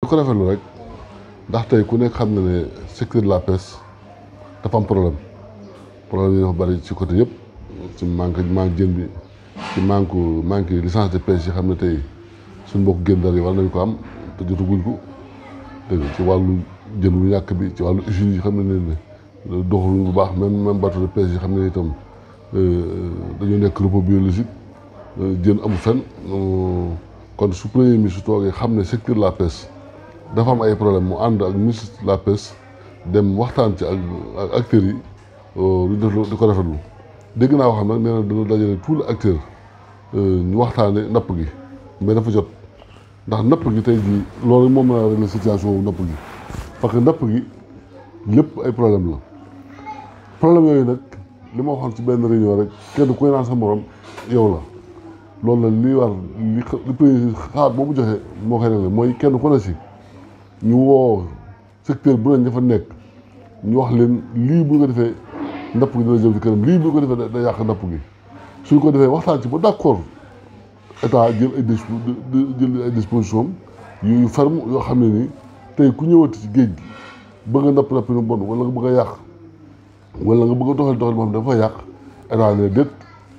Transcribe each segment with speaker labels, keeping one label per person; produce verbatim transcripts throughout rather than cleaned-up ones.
Speaker 1: ko rafetlu rek ndax tey ku nekk xam na ne secteur de la pêche dafa am problème problème yi dafa bari ci côté yëpp ci manque manque jën bi ci manque manque licence de pêche yi xam ne tey suñu mbokk génn dara yi war nañ ko am te jotaguñ ko dégg ci wàllu jën wu ñàkk bi ci wàllu usines yi xam ne ne doxaluñ bu baax même même bateau de pêche yi xam ne itam dañoo nekk repos biologique jën amu fenn kon su premier ministre su toogee xam ne secteur de la pêche dafa am ay problème mu ànd ak ministre de la pêche dem waxtaan ci ak ak acteurs yi lu def di ko rafetlu dégg naa wax nag nee na dana dajale tous les acteurs ñu waxtaane napp gi mais dafa jot ndax napp gi tey jii loolu moom la régler situation wu napp gi parce que napp gi lépp ay problème la problème yooyu nag li ma waxoon ci benn réunion rek kenn ku naan sa morom yow la loolu la li war li li président xaar boobu joxe moo koy réglé mooy kenn ku ne si ñu woo secteur bu ne ña fa nekk ñu wax leen lii bu ñu ko defee napp gi dina jëm ci kanam lii bu ñu ko defee da yàq napp gi suñ ko defee waxtaan ci ba d'accord état jël ay dis jël ay disposition yu ferme yoo xam ne nii tey ku ñëwati ci géej gi bëgg a napp napp nu bon wala nga bëgg a yàq wala nga bëgg a doxal doxal boo xam ne dafa yàq état ne déet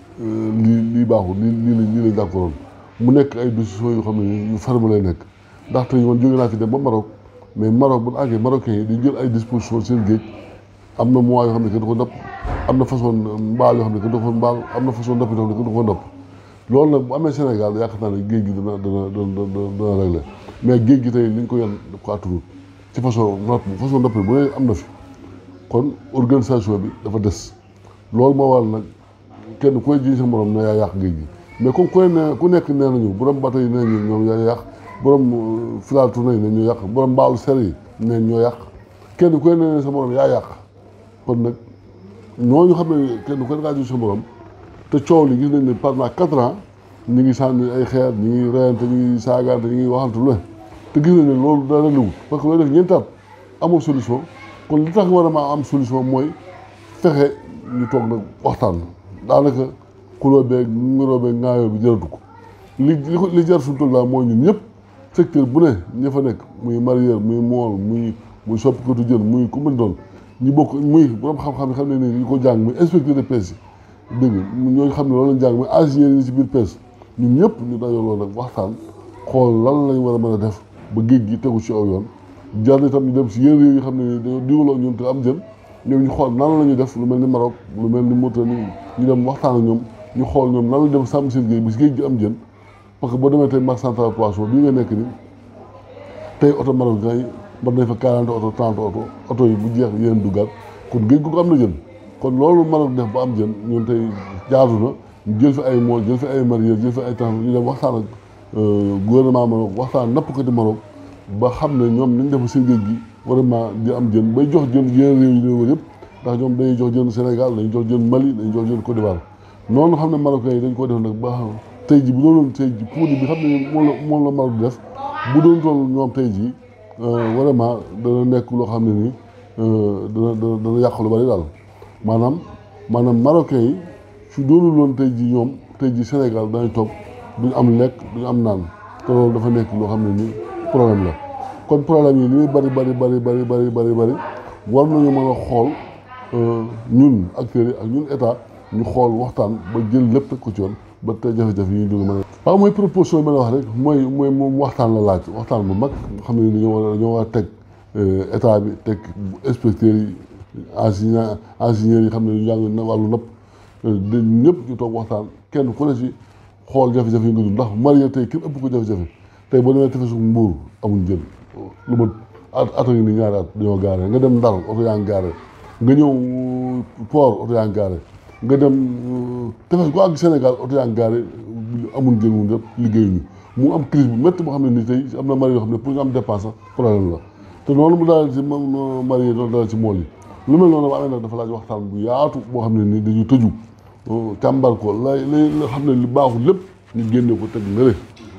Speaker 1: lii lii baaxul lii lii lañ lii lañ d'accordoon mu nekk ay décisions yoo xam ne nii yu ferme lay nekk ndaxte man jóge naa fi dem ba Maroc mais Maroc bu ñu àggee marocains yi di jël ay dispositions seen géej am na mois yoo xam ne kenn du ko napp am na façon mbaal yoo xam ne kenn du ko mbaal am na façon napp yoo xam ne kenn du ko napp loolu nag bu amee Sénégal yaakaar naa ne géej gi dana dana dana dana réglé mais géej gi tey li ñu ko yan daf ko attanut ci façon napp façon napp bu ne am na fi kon organisation bi dafa des loolu moo waral nag kenn koy ji sa morom ne yaa yàq géej gi mais comme ku ne ku nekk nee nañu borom bateau yi nee nañu ñoom yaa yàq borom filal tourné yi ne ñoo yàq borom mbaalu ser yi ne ñoo yàq kenn ku ne sa morom yaa yàq kon nag ñooñu xam ne kenn ku ne ngaa ji sa morom te coow li gis nañ ne pendant quatre ans ñu ngi sànni ay xeer ñu ngi reyante ñu ngi saagaante ñu ngi waxante lu ne te gis nañ ne loolu dara liwut parce que looy def ñeenti at amul solution kon li tax war a maa am solution mooy fexe ñu toog nag waxtaan daanaka kuloo beeg ngiroo beeg ngaayoo bi jëratu ko li li jar suñu tool mooy ñun ñëpp secteur bu ne ña fa nekk muy mareyeur muy mool muy muy soppikatu jën muy ku mën doon ñu bokk muy borom xam-xam yi xam ne nii ñu ko jàng muy inspecteur de pêche yi dégg nga ñooñu xam ne loolu lañ jàng muy ingénieur yi ci biir pêche ñun ñëpp ñu dajaloo nag waxtaan xool lan lañ war a mën a def ba géej gi tegu ci aw yoon jar itam ñu dem si yenn réew yi xam ne dañoo digaloo ñun te am jën ñoom ñu xool nan la ñuy def lu mel ni Maroc lu mel ni Mauritanie ñu dem waxtaan ak ñoom ñu xool ñoom nan la dem sàmm seen géej bi si géej gi am jën parce que boo demee tey marché central poisson bii nga nekk ni tey oto Maroc gars yi mën nañ fa quarante oto trente oto oto yi bu jeex yeneen duggaat kon géej gu ko am na jën kon loolu Maroc def ba am jën ñun tey jaadu na ñu jël fi ay mool jël fi ay mareyeur jël fi ay temps ñu dem waxtaan ak gouvernement Maroc waxtaan nappkati Maroc ba xam ne ñoom nañ def seen géej gi vraiment di am jën bay jox jën yeneen réew yi ñu wër yëpp ndax ñoom dañuy jox jën Sénégal dañuy jox jën Mali dañuy jox jën Côte d'Ivoire noonu xam ne Marocains yi dañ ko def nag ba tey ji bu doon tey ji produit bi xam ne moom la moom la Maroc def bu doon toll ñoom tey ji vraiment dana nekk loo xam ne nii dana dana dana yàq lu bari daal maanaam maanaam Marocains yi su doonul loon tey ji ñoom tey ji Sénégal dañuy toog duñu am lekk duñu am naan te loolu dafa nekk loo xam ne nii problème la kon problème yi li muy bari bari bari bari bari bari bari war nañu mën a xool ñun acteurs yi ak ñun état ñu xool waxtaan ba jël lépp teg ko ci yoon ba tey jafe-jafe yi ñu dugg mën a waaw mooy proposition yi ma la wax rek mooy mooy moom waxtaan la laaj waxtaan bu mag xam ne dañoo war a dañoo war a teg état bi teg inspecteurs yi ingénieur ingénieurs yi xam ne ñu jàng na wàllu napp dañ ñëpp ñu toog waxtaan kenn ku ne ci xool jafe-jafe yi nga dund ndax mareyeur tey kenn ëpp ko jafe-jafe tey boo demee tefesu Mbuur amuñ jën lu ma at ato ngi ni ñaari at dañoo gaare nga dem Ndar oto yaa ngi gaare nga ñëw port oto yaa ngi gaare nga dem tefes gu àgg Sénégal oto yaa ngi gaare amul jën wu yëpp liggéeyuñu mu am crise bu métti boo xam ne nii tey am na mareyeur yoo xam ne pour ñu am dépense sax problème la te noonu mu daal ci mareyeur doon daal ci mool yi lu mel noonu ba amee nag dafa laaj waxtaan bu yaatu boo xam ne nii dañu tëju càmbar ko lay lay la xam ne li baaxul lépp ñu génne ko teg nële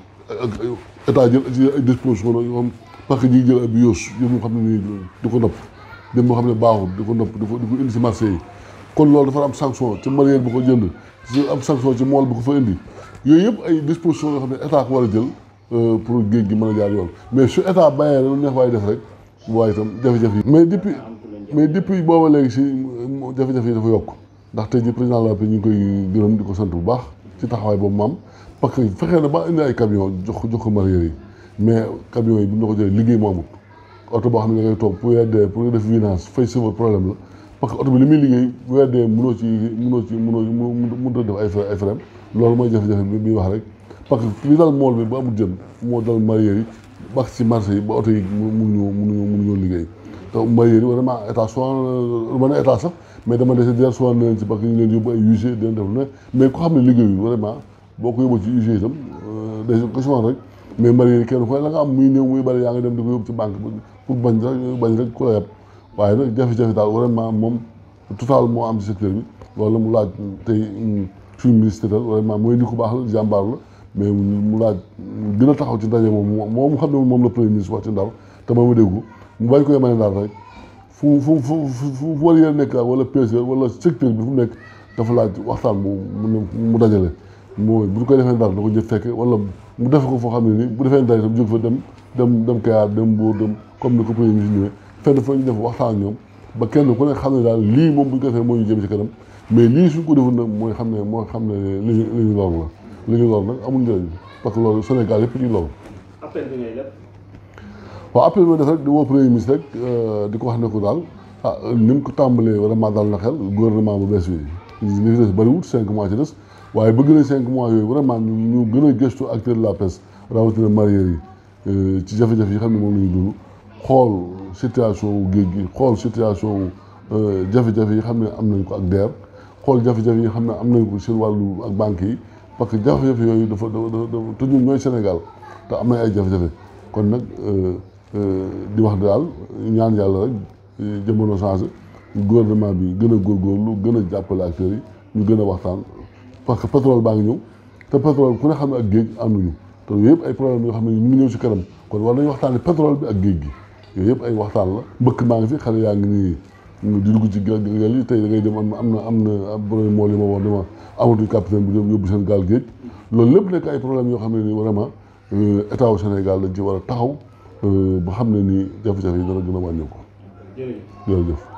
Speaker 1: état jël ci ay disposition yoo xam parce que ñi jël ay bios yëpp moo xam ne nii di ko nëpp dem moo xam ne baaxul di ko nëpp di ko di ko indi si marché yi kon loolu dafa am sanction ci mareyeur bu ko jënd ci am sanction ci mool bu ko fa indi yooyu yëpp ay disposition yoo xam ne état ko war a jël pour géej gi mën a jaar yoon mais su état bàyyee lu neex waaye def rek waaye itam jafe-jafe yi. mais depuis mais depuis booba léegi si jafe-jafe yi dafa yokk ndax tey jii président de la République ñu ngi koy gërëm di ko sant bu baax ci taxawaay boobu maam parce que fexee na ba indi ay camion jox jox ko mareyeurs yi mais camion yi bu ñu ko jëlee liggéey moo amut oto boo xam ne da ngay toog pour weddee pour def vidange fay chauffeur problème la parce que oto bi li muy liggéey bu weddee mënoo ci mënoo ci mënoo mënut a def ay frais ay frais loolu mooy jafe-jafe bi bi wax rek parce que li dal mool bi ba amul jën moo dal mareyeurs yi ba ci marché yi ba oto yi mënuñoo mënuñoo mënuñoo liggéey te mareyeurs yi vraiment état soit mën a état sax mais dama dese di soit na leen ci parce que ñu leen yóbbu ay U G di leen def ne mais ko xam ne liggéeyul vraiment boo ko yóbboo ci U G itam day question rek mais mareyeurs yi kenn ku ne la nga am muy néew muy bëri yaa ngi dem di ko yóbbu ci banque pour bañ rek bañ rek ku la yeb waaye nag jafe-jafe daal vraiment moom total moo am ci secteur bi loolu la mu laaj tey suñu ministre daal vraiment mooy ni ku baax la jàmbaar la mais mu laaj gën a taxaw ci ndaje moom moom xam ne moom la premier ministre wax ci Ndar te moom ma déggu mu bañ ko yemale Ndar rek fu fu fu fu fu war yéen nekk wala P S E wala secteur bi fu mu nekk dafa laaj waxtaan mu mu dajale mooy bu ñu koy defee Ndar da ko jëf fekke wala mu defe ko foo xam ne nii bu defee Ndar itam jóg fa dem dem dem Kayar dem Mbour dem comme ni ko premier ministre ñëwee fenn fa ñu def waxtaan ak ñoom ba kenn ku ne xam ne daal lii moom bu ñu ko defee moo ñu jëm ci kanam mais lii suñ ko deful nag mooy xam ne mooy xam ne li ñu li ñu lor la li ñu lor nag amul njëriñ parce que loolu Sénégal yëpp ñu lor.
Speaker 2: appel bi ngay def.
Speaker 1: waaw appel bi def rek di woo premier ministre rek di ko wax ne ko daal ah ni mu ko tàmbalee vraiment daal na xel gouvernement bu bees bi li ci des bëriwul cinq mois ci des waaye bëgg nañ cinq mois yooyu vraiment ñu gën a gëstu acteur de la pêche rawatina mareyeurs yi ci jafe-jafe yi xam ne moom la ñu dund xool situation wu géej gi xool situation wu jafe-jafe yi xam ne am nañ ko ak D E R xool jafe-jafe yi xam ne am nañ ko seen wàllu ak banques yi parce que jafe-jafe yooyu dafa dafa te ñun ñooy Sénégal te am na ay jafe-jafe kon nag di wax daal ñaan yàlla rek jamono changé gouvernement bi gën a góorgóorlu gën a jàppale acteurs yi ñu gën a waxtaan parce que pétrole baa ngi ñëw te pétrole ku ne xam ne ak géej ànduñu te yooyu yëpp ay problème yoo xam ne ñu ngi ñëw si kanam kon war nañu waxtaane pétrole bi ak géej gi yooyu yëpp ay waxtaan la mbëkk maa ngi fi xale yaa ngi nii di dugg ci gaal yi tey da ngay dem am na am na am na problème moo li ma wax dama amatuñ capitaine bu yóbbu seen gaal géej loolu lépp nekk ay problème yoo xam ne nii vraiment état wu Sénégal dañ ci war a taxaw ba xam ne nii jafe-jafe yi dana gën a wàññeeku. jërëjëf.